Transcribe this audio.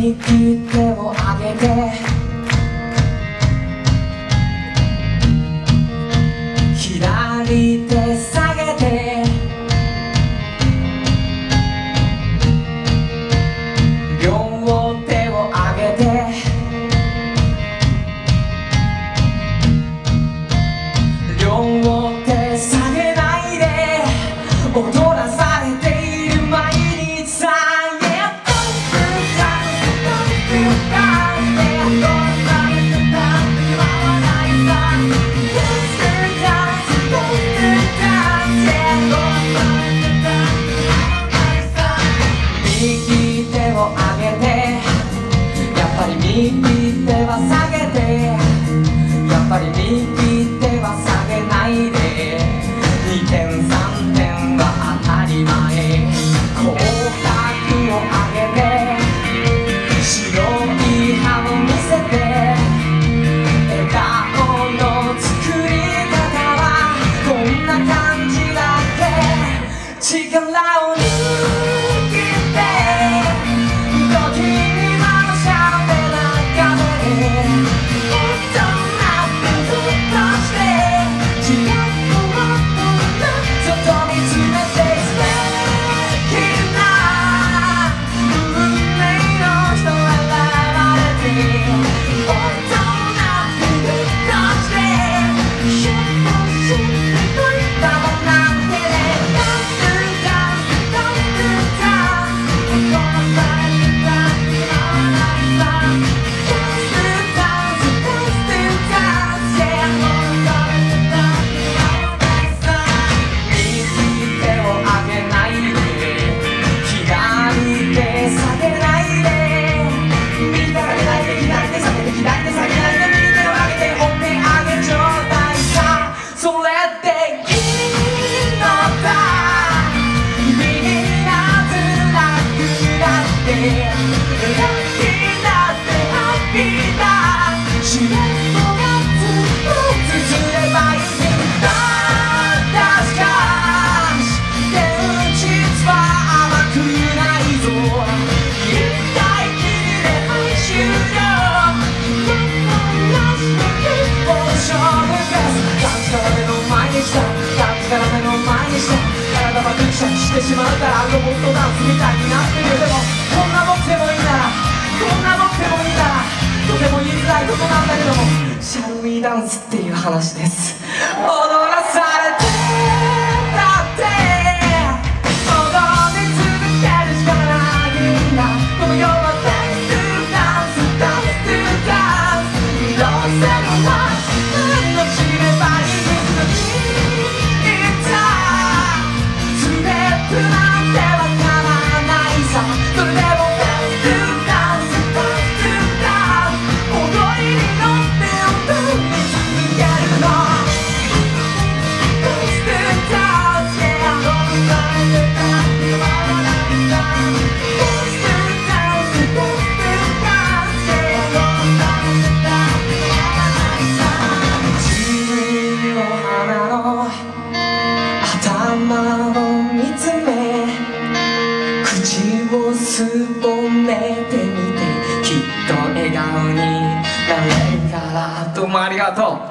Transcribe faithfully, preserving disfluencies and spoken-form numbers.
右手を上げて左手下げて両手を上げて両手下げないで踊らされている毎日さ右手を上げてやっぱり右手は下げてやっぱり右手は下げないでにてんさんてんは当たり前口角を上げて白い歯を見せて笑顔の作り方はこんな感じだって力を抜いてしてしまうからロボットダンスみたいになってるでもこんな僕でもいいならこんな僕でもいいならとても言いづらいことなんだけどもシャルウィーダンスっていう話です踊らされてだって踊り続けるしかないんだこの世はダンスダンスダンスダンスどうせもな何の知ればいいのになんてわからないさそれでもダンスダンスダンスダンス踊りに乗って踊り続けるのダンスダンス yeah ダンスダンスダンスダンスダンスダンスダンス自分の鼻の頭を見つめ口をすぼめてみてきっと笑顔になれるからどうもありがとう。